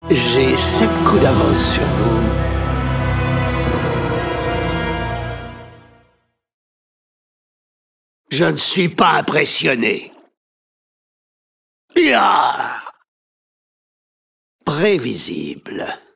J'ai 7 coups d'avance sur vous. Je ne suis pas impressionné. Ya! Prévisible.